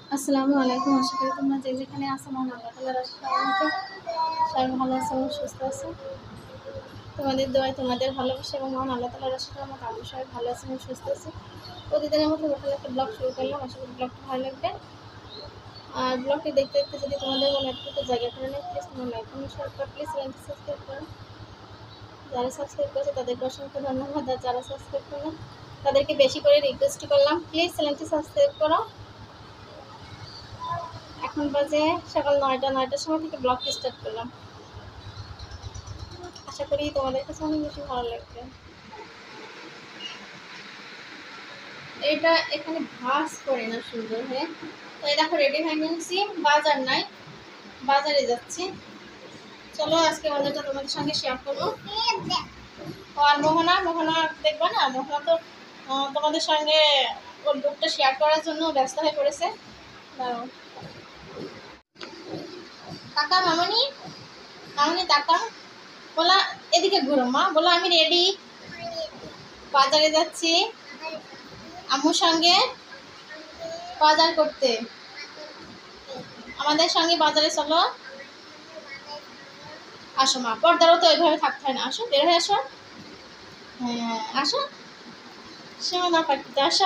আসসালামু আলাইকুম। আশা করি তোমরা যে যেখানে আছো মহান আল্লাহ তাআলার রহমতে সবাই ভালো আছো এবং সুস্থ আছো। তোমাদের দোয়ায়, তোমাদের ভালোবাসা এবং মহান আল্লাহ তাআলার রহমতে আমরা সবাই ভালো আছি এবং সুস্থ আছি। প্রতিদিনের মতো নতুন একটা ব্লগ শুরু করলাম। আশা করি ব্লগটা ভালো লাগবে। আর ব্লগটি দেখতে দেখতে যদি তোমাদের মনে একটু জায়গা করে নেয়, প্লিজ তোমরা লাইক কমেন্ট শেয়ার করো। প্লিজ চ্যানেলটি সাবস্ক্রাইব করো। যারা সাবস্ক্রাইব করেছে তাদেরকে অসংখ্য ধন্যবাদ। আর যারা সাবস্ক্রাইব করো না তাদেরকে বেশি করে রিকোয়েস্ট করলাম, প্লিজ চ্যানেলটি সাবস্ক্রাইব করো। এখন বাজে সকাল ৯টার সময় থেকে ব্লগটি স্টার্ট করলাম। আশা করি তোমাদের কাছে অনেক বেশি ভালো লাগবে। এটা এখানে ভাস করে না সুন্দর হয়ে। তো এই দেখো রেডি হয়ে নিয়েছি, বাজার নাই, বাজারে যাচ্ছি। চলো আজকে বাজারটা তোমাদের সঙ্গে শেয়ার করবো। আর মোহনা দেখবা না, মোহনা তো তোমাদের সঙ্গে ওর লুকটা শেয়ার করার জন্য ব্যস্ত হয়ে পড়েছে। কাকা মামনি কাকা বলা, এদিকে ঘুরো মা, বলো আমি রেডি, বাজারে যাচ্ছি আম্মুর সঙ্গে বাজার করতে। আমাদের সঙ্গে বাজারে চলো। আসো মা, পর্দারও তো ওইভাবে থাকতে হয় না, আসো বের হয়ে আসো। হ্যাঁ আসো, সীমানা পাখিতে আসো।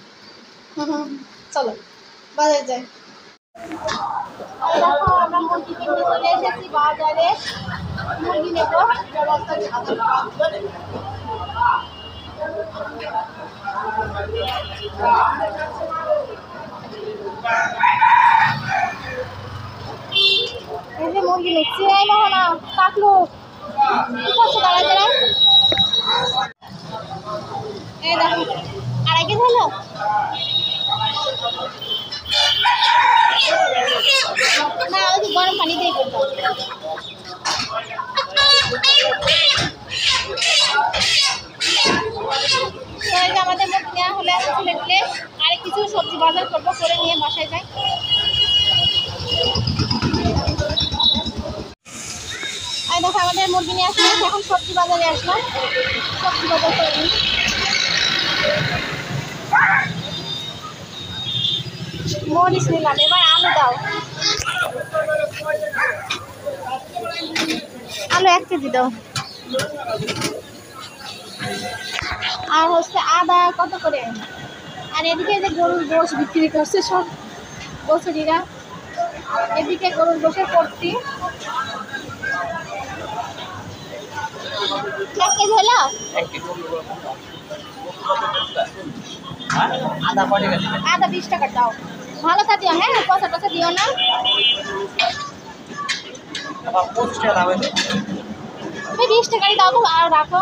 চলো বাজারে যাই। দেখো আমরা মুরগি কিনতে চলে এসেছি বাজারে, মুরগি নেবো। এই যে মুরগি নিচ্ছি, এই মোহনা কাকলু কি করছো দাঁড়ায় দাঁড়ায়। এই দেখো 2.5 কেজি হলো। না ওই যে গরম পানি দিয়ে করবো। আমাদের মুরগি নেওয়া হলে চলে গেলে আর কিছু সবজি বাজার করবো, করে নিয়ে বাসায় যাই। আর দেখো আমাদের মুরগি নিয়ে আসলাম, এখন সবজি বাজারে আসলাম, সবজি বাজার করে নিই। মরিচ নিলাম, এবার আলু দাও, আলু 1 কেজি দাও। আর হচ্ছে আদা কত করে। আর এদিকে যে গরুর গোশ বিক্রি করছে সব বছরীরা, এদিকে গরুর গোশের পড়তি 1 কেজি হলো। আদা 20 টাকা দাও, ভালো তা দিও, হ্যাঁ পচা টচা দিও না। 20 টাকাই দাও তো, আর রাখো।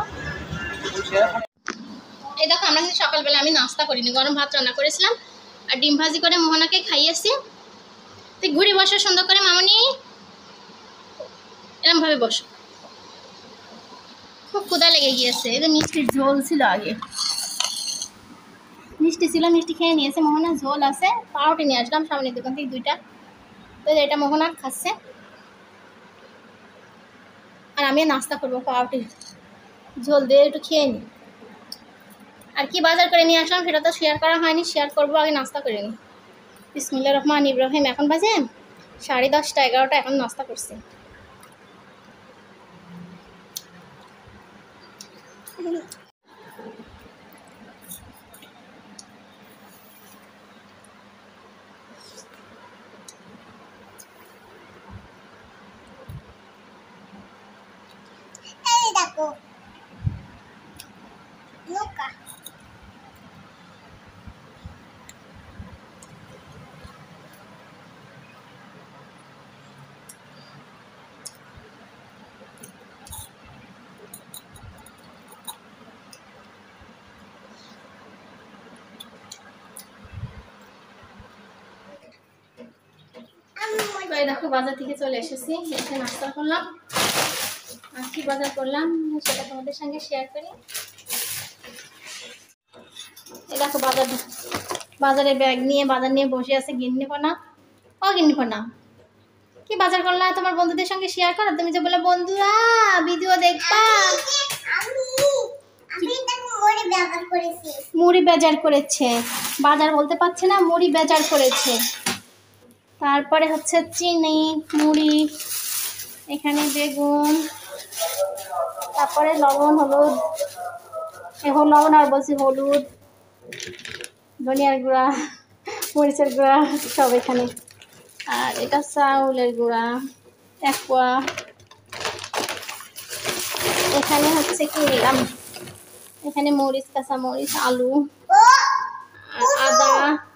এই দেখো আমরা কিন্তু সকালবেলা আমি নাস্তা করিনি, গরম ভাত রান্না করেছিলাম আর ডিম ভাজি করে মোহনাকে খাইয়েছি। তুই ঘুরে বসো সুন্দর করে মামনি, এরকম ভাবে বসো। খুব ক্ষুধা লেগে গিয়েছে। এই যে মিষ্টির ঝোল ছিল, আগে মিষ্টি ছিল, মিষ্টি খেয়ে নিয়েছে মোহনা। ঝোল আছে, পাউরুটি নিয়ে আসলাম সামনের দোকান থেকে 2টা। তো এটা মোহনা খাচ্ছে আর আমি নাস্তা করবো পাউরুটি ঝোল দিয়ে, একটু খেয়ে নিই। আর কি বাজার করে নিয়ে আসলাম সেটা তো শেয়ার করা হয়নি, শেয়ার করবো, আগে নাস্তা করে নিই। বিসমিল্লাহির রহমানির রহিম। এখন বাজে 10:30 11টা, এখন নাস্তা করছি। দেখো দেখো বাজার থেকে চলে এসেছি, এসে নাস্তা করলাম। আর কি বাজার করলাম সেটা তোমাদের সঙ্গে শেয়ার করি। এই দেখো বাজারে ব্যাগ নিয়ে বাজার নিয়ে বসে আছে গিন্নিপনা। ও গিন্নিপনা, কি বাজার করলা তোমার বন্ধুদের সঙ্গে শেয়ার করো। তুমি যে বলে বন্ধুরা ভিডিও দেখবা, মুড়ি বাজার করেছে, বাজার বলতে পারছে না, মুড়ি বাজার করেছে। তারপরে হচ্ছে চিনি, মুড়ি, এখানে বেগুন, তারপরে লবণ, হলুদ, এখন লবণ আর বলছি হলুদ, ধনিয়ার গুঁড়া, মরিচের গুঁড়া সব এখানে। আর এটা চাউলের গুঁড়া 1 পোয়া। এখানে হচ্ছে কি নিলাম, এখানে মরিচ, কাঁচা মরিচ, আলু আর আদা।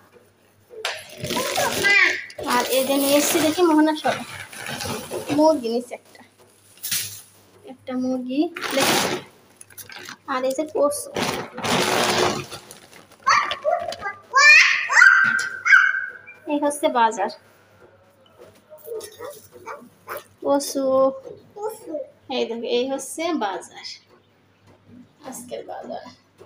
আর এই যে নিয়ে এসছি দেখি মোহনা সব মুরগি নিচ্ছে, একটা মুরগি দেখি। আর এই যে কচু, এই হচ্ছে বাজার। কচু, এই দেখো এই হচ্ছে বাজার, আজকের বাজার।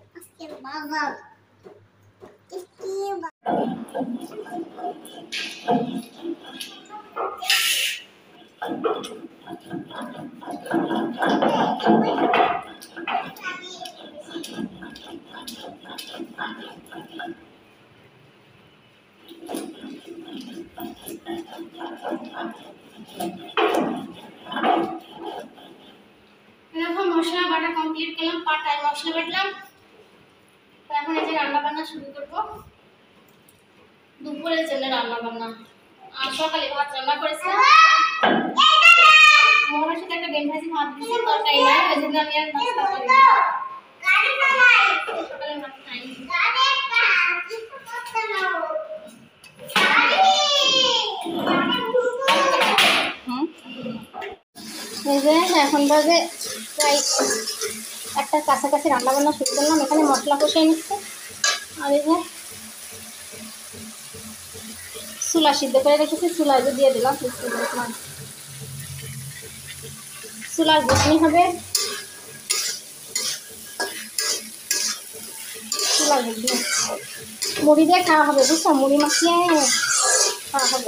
এখন মশলা বাটা কমপ্লিট করলাম, পাটায় মশলা বাটলাম। তো এখন এই যে রান্না বান্না শুরু করবো, দুপুরের জন্য রান্না বান্না। আর সকালে ভাত রান্না করেছিলাম, মোহনের সাথে একটা ডিম ভাজি ভাত দিয়েছি, তরকারি নাই, ওই জন্য আমি আর নাস্তা করিনি, সকালে ভাত খাইনি। এই যে এখন বাজে প্রায় 1টার কাছাকাছি, রান্না বান্না শুরু করলাম। এখানে মশলা কষিয়ে নিচ্ছে। আর এই যে চুলা সিদ্ধ করে রেখেছি, চুলা দিয়ে দিলাম। চুলার ঘুটনি হবে, চুলার ঘুটনি মুড়ি দিয়ে খাওয়া হবে, বুঝছো? মুড়ি মাখিয়ে খাওয়া হবে।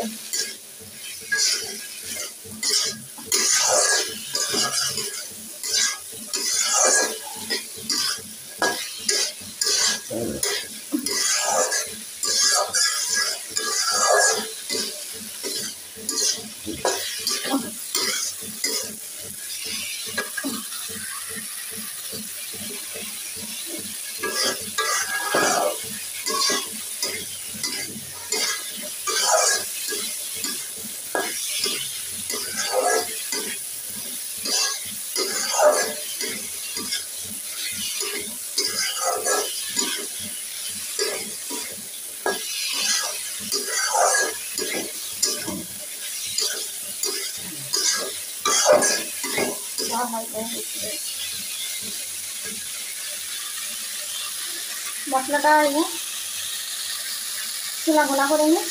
মশলাটা চুলা ঘোলা করে নিই।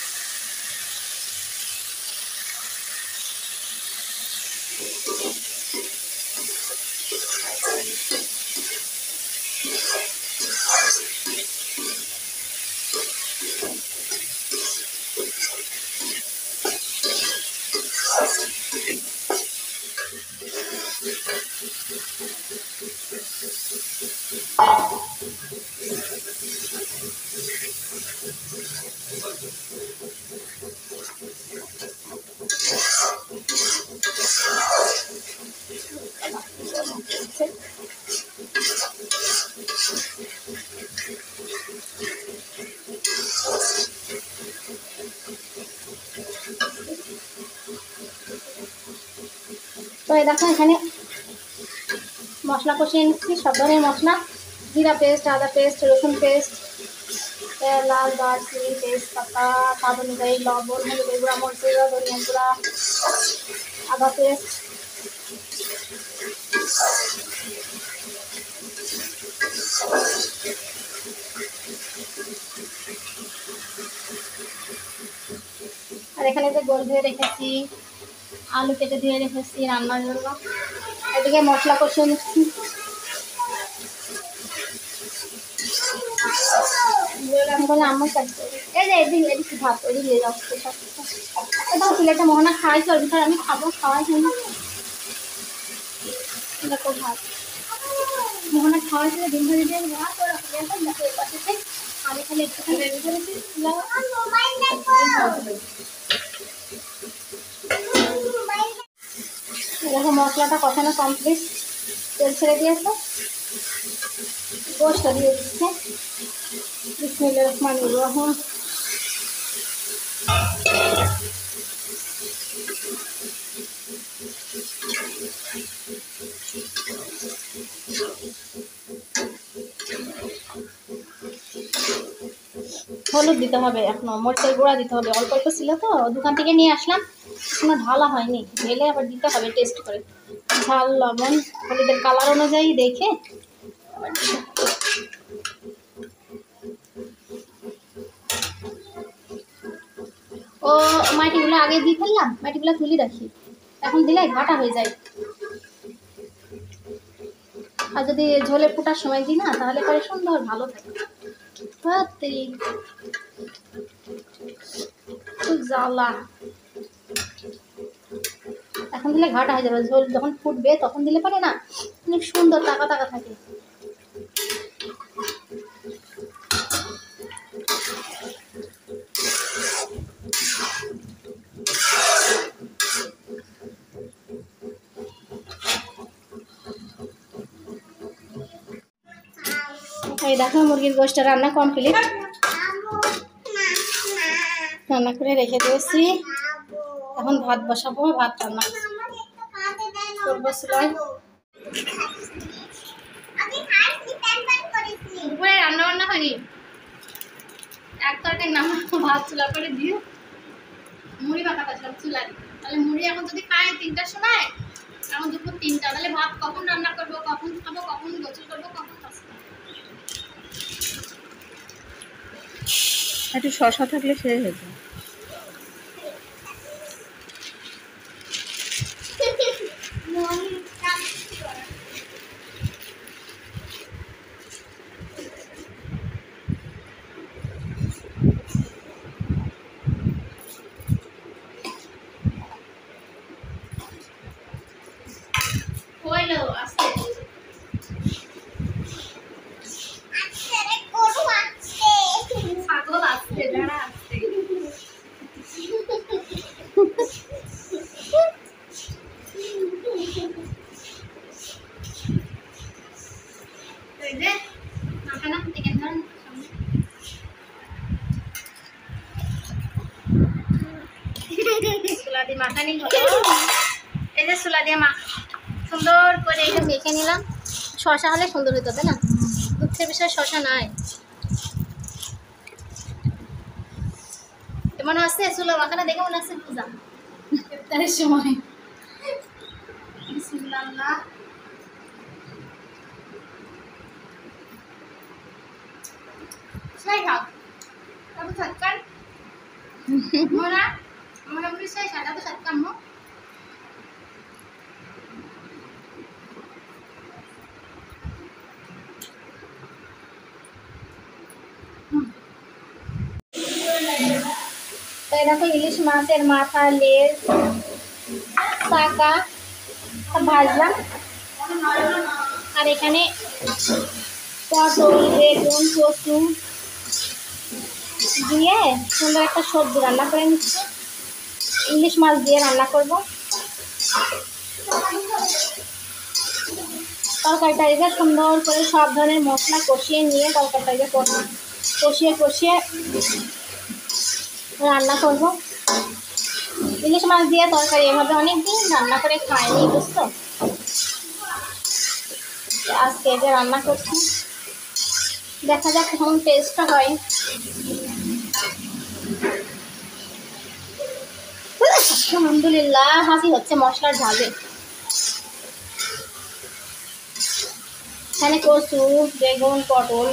তো এই দেখো এখানে মশলা কষিয়ে নিচ্ছি, সব ধরনের মশলা, জিরা পেস্ট, আদা পেস্ট, রসুন পেস্ট, এলাচ, দারচিনি, তেজপাতা, স্বাদ অনুযায়ী লবণ, হলুদের গুঁড়া, মরিচের গুঁড়া, ধনিয়ার গুঁড়া, আদা পেস্ট। আর এখানে যে গোল ধুয়ে রেখেছি, আলু কেটে ধুয়ে রেখেছি রান্নার জন্য। এদিকে মশলা কষিয়ে নিচ্ছি। আমার কাছে এই যে এদিকে ভাত ওই দিয়ে যাচ্ছে, দাও প্লেটটা মোহনা খাওয়াই, তোর ভিতরে আমি খাবো, খাওয়াই খাই। দেখো ভাত মোহনা খাওয়াইছিল, ডিম ভাজি দিয়ে ভাত ওরা এখন দেখো এই পাশে আমি খালি একটুখানি রেডি করেছি। মশলাটা কষানো কমপ্লিট, তেল ছেড়ে দিয়েছে, গোশটা দিয়ে দিচ্ছে। বিসমিল্লাহির রহমানির রহিম। হলুদ দিতে হবে, এখনো মরিচের গুঁড়া দিতে হবে, অল্প অল্প ছিল তো দোকান থেকে নিয়ে আসলাম, এখনো ঢালা হয়নি, ঢেলে আবার দিতে হবে টেস্ট করে, ঝাল লবণ হলুদের কালার অনুযায়ী দেখে। ও মাটিগুলো আগে দিয়ে ফেললাম, মাটিগুলো তুলে রাখি, এখন দিলে ঘাটা হয়ে যায়। আর যদি ঝোলে ফুটার সময় দিই না তাহলে পরে সুন্দর ভালো থাকে। খুব জ্বালা, এখন দিলে ঘাটা হয়ে যাবে, ঝোল যখন ফুটবে তখন দিলে পারে না অনেক সুন্দর টাকা টাকা থাকে। এই দেখো মুরগির গোশটা রান্না কমপ্লিট, রান্না করে রেখে দিয়েছি। এখন ভাত বসাবো, ভাত রান্না করবো চুলায়। দুপুরে রান্না বান্না হয়নি, এক তরকারি নাম ভাত চুলা করে দিয়ে মুড়ি মাখাটা সব চুলায়, তাহলে মুড়ি এখন যদি খায় 3টার সময়, এখন দুপুর 3টা, তাহলে ভাত কখন রান্না করবো, কখন খাবো, কখন গোসল করবো, কখন একটু শশা থাকলে শেষ হয়ে যায়। মাখানি হলো। এই যে চুলা দিয়ে সুন্দর করে এটা মেখে নিলাম। শসা হলে সুন্দর হতো, তাই না? দুঃখের বিষয় শসা নাই। মনে আছে চুলা মাখানা দেখে মনে আছে পূজা ইফতারের সময়। বিসমিল্লাহ। সেই খাও তারপর সৎকার মোরা মোটামুটি সেই সাদা তো সৎকার মো তাই দেখো ইলিশ মাছের মাথা, লেজ, চাকা ভাজলাম। আর এখানে পটল, বেগুন, কচু দিয়ে সুন্দর একটা সবজি রান্না করে নিচ্ছি। ইলিশ মাছ দিয়ে রান্না করব। তরকারিটা সুন্দর করে সব ধরনের মশলা কষিয়ে নিয়ে তরকারিটা কষিয়ে রান্না করব। ইলিশ মাছ দিয়ে তরকারি এভাবে অনেকদিন রান্না করে খাইনি, বুঝতো? আজকে এটা রান্না করছি, দেখা যাক কেমন টেস্টটা হয়। আলহামদুলিল্লাহ, হাসি হচ্ছে মশলার ঝালে। এখানে কচু, বেগুন, পটল,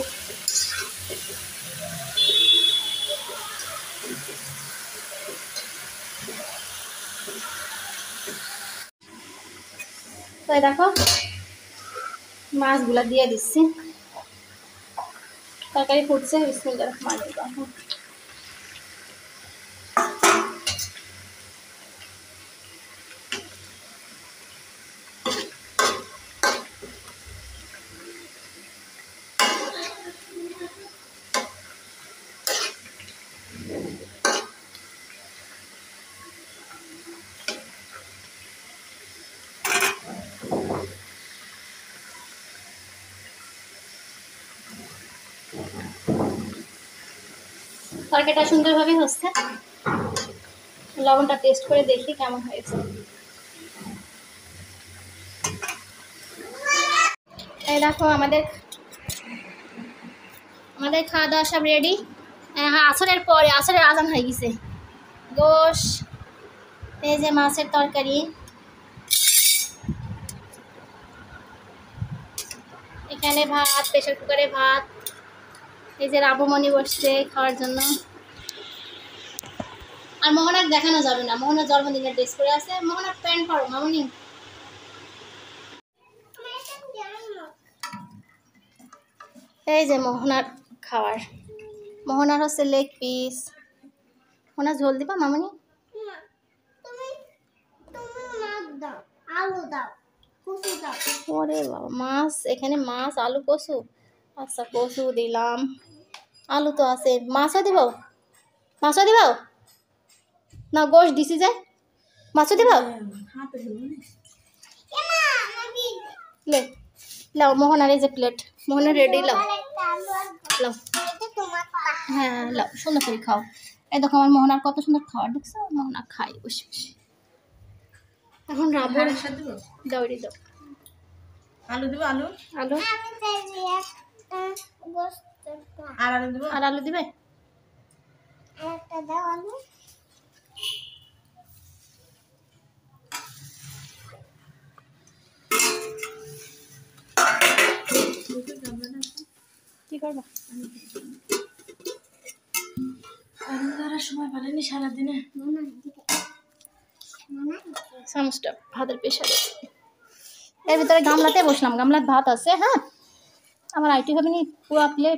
তাই দেখো মাছগুলা দিয়ে দিচ্ছি। তরকারি ফুটছে, বিসমিল্লাহির রহমানির রহিম। তরকারিটা সুন্দরভাবে হচ্ছে। লবণটা টেস্ট করে দেখি কেমন হয়েছে। এই দেখো আমাদের খাওয়া দাওয়া সব রেডি। হ্যাঁ, আসরের পরে আসরের আজান হয়ে গেছে। গোশ, এই যে মাছের তরকারি, এখানে ভাত, প্রেশার কুকারে ভাত। এই যে রাবুমণি বসছে খাওয়ার জন্য। আর মোহনার দেখানো যাবে না, মোহনার জন্মদিনের ড্রেস করে আছে। মোহনার প্যান্ট পরো মামনি। এই যে মোহনার খাওয়ার, মোহনার হচ্ছে লেগ পিস। মোহনা ঝোল দিবা মামনি? ওরে বাবা, মাছ এখানে, মাছ আলু কচু। আচ্ছা কচু দিলাম, আলু তো আছে। মাছও দিব, মাছও দিব না, গোশ দিছি যে মাছও দিব। লে লাও মোহনার এই যে প্লেট, মোহনার রেডি। লাও লাও, হ্যাঁ লাও, সুন্দর করে খাও। এই দেখো আমার মোহনার কত সুন্দর খাওয়ার, দেখছো? মোহনা খাই বসে বসে। এখন রাবুর দাও, রে দাও। আলু দিব, আলু আলু আর আলু দিব। আর আলু দিবে? কি করবা? সময় পালেনি সারাদিনে। চামচটা ভাতের প্রেশারে, এর ভিতরে গামলাতে বসলাম, গামলার ভাত আছে। হ্যাঁ, আমার আইটি হবে নি পুরো প্লেট।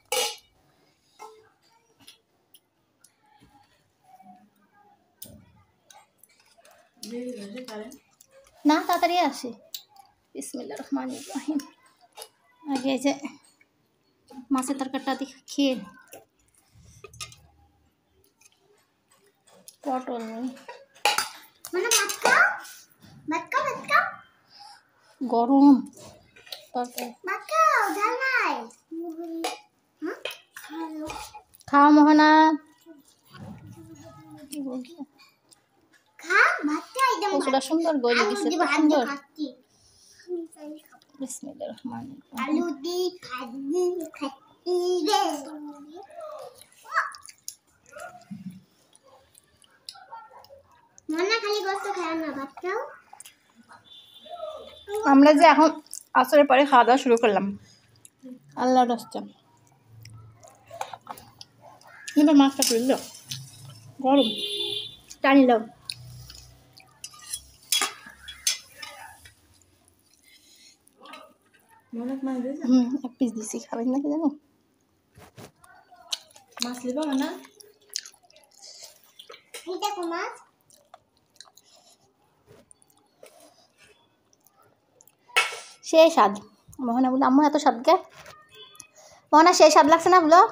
না, তাড়াতাড়ি আসে। বিসমিল্লাহির রহমানির রহিম। আগে এই যে মাছের তরকারিটা খেয়ে, পটল নেই, গরম তরকারি। খাওয়া মোহনা, কচুটা সুন্দর গলে গেছে, সুন্দর। বিসমিল্লাহির রহমানির রহিম। আমরা যে এখন আসরের পরে খাওয়া দাওয়া শুরু করলাম, আল্লাহর রাস্তা। এবার মাছটা পড়ল গরম, টানি লাও। এক পিস দিছি, খাবেন নাকি জানো? মাছ লিবা না? দেখো মাছ, সেই স্বাদ। মোহনা বলে আম্মু এত স্বাদ কে? মোহনা সেই স্বাদ লাগছে না বলো?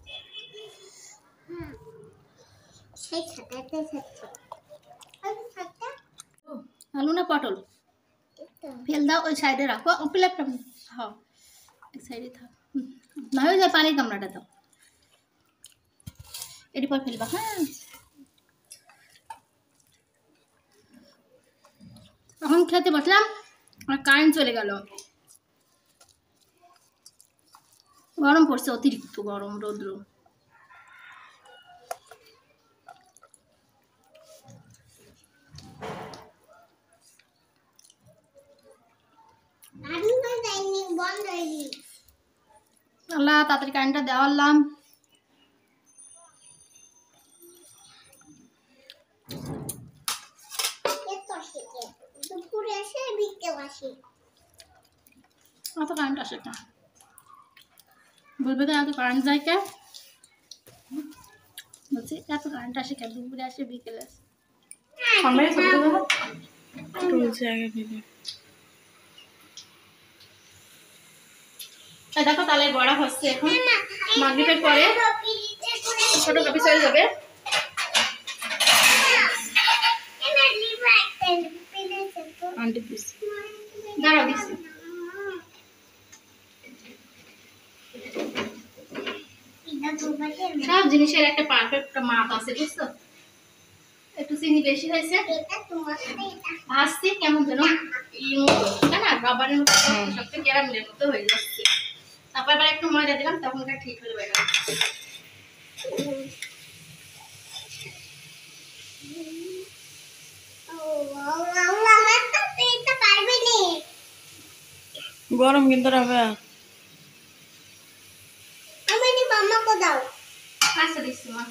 আলু না পটল? ফেল দাও, ওই সাইডে রাখো। প্লেটটা হ্যাঁ এক সাইডে থাক, না হয়ে যায় পানির গামলাটা দাও, এটি পর ফেলবা। হ্যাঁ, এখন খেতে বসলাম আর কারেন্ট চলে গেল। গরম পড়ছে, অতিরিক্ত গরম, রৌদ্র। আল্লাহ তাড়াতাড়ি কারেন্টটা দেওয়ালাম। এত কারেন্ট আসে না, বলবে তো এত কারেন্ট যায় কে? বলছি এত কারেন্ট আসে কে? দুপুরে আসে, বিকেলে আসে। দেখো তালের বড়া হচ্ছে এখন, মাগরিবের পরে ছোট কপি চলে যাবে। আন্টি প্লিজ দাঁড়াও, দিচ্ছি। সব জিনিসের একটা পারফেক্ট মাপ আছে, বুঝছো? একটু চিনি বেশি হয়েছে, ভাজছি কেমন যেন ইর মতো, তাই না, রাবারের মতো শক্ত শক্ত ক্যারামেলের মতো হয়ে যাচ্ছে। তারপর আবার একটু ময়দা দিলাম, তখন ওটা ঠিক হয়ে যাবে। গরম কিন্তু হবে। আচ্ছা দিচ্ছি মা।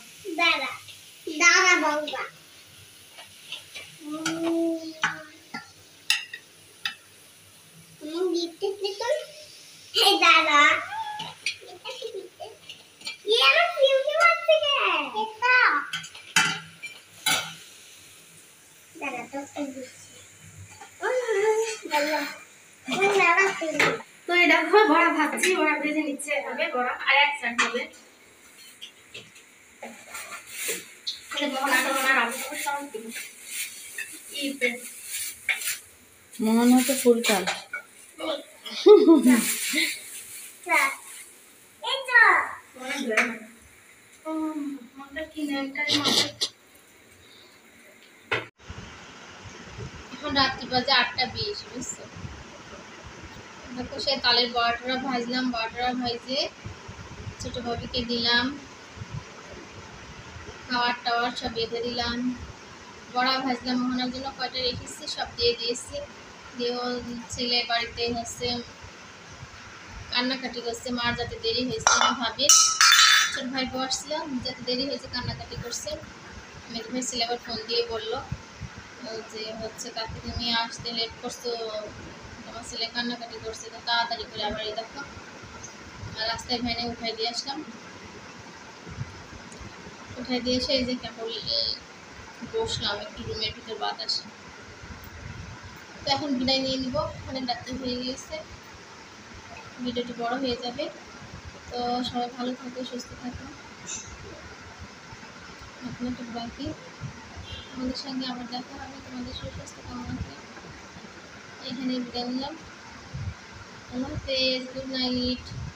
তো এই দেখো বড়া ভাজছি, বড়া ভেজে নিচ্ছে হবে বড়া, আর এক সাইড হবে মনে হচ্ছে ফুলটাল। এখন রাত্রি বাজে 8:20, বুঝছো? দেখো সে তালের বড়াটা ভাজলাম, বড়াটা ভাজে ছোট ভাবিকে দিলাম, খাওয়ার টাওয়ার সব বেঁধে দিলাম। বড়া ভাজলাম মোহনার জন্য, কয়টা রেখেছি সব দিয়ে দিয়েছি। দিয়েও ছেলে বাড়িতে হচ্ছে কান্নাকাটি করছে, মার যাতে দেরি হয়েছে, আমি ভাবি ছোট ভাই বসছিল যাতে দেরি হয়েছে কান্নাকাটি করছে। মেঘ ভাই ছেলে আবার ফোন দিয়ে বললো যে হচ্ছে কাকে তুমি আসতে লেট করছো, তোমার ছেলে কান্নাকাটি করছে, তো তাড়াতাড়ি করে আবার এই দেখো রাস্তায় ভ্যানে উঠাই দিয়ে আসলাম। উঠাই দিয়ে এসে এই যে কেবল বসলাম একটু রুমের ভিতর বাতাসে। তো এখন বিদায় নিয়ে নিব, অনেক রাত্রে হয়ে গিয়েছে, ভিডিওটি বড় হয়ে যাবে। তো সবাই ভালো থাকো, সুস্থ থাকো, নতুন একটা বাকি আমাদের সঙ্গে আবার দেখা হবে। তোমাদের সুস্বাস্থ্য কামনা করে এখানে বিদায় নিলাম। আল্লাহ হাফেজ, গুড নাইট।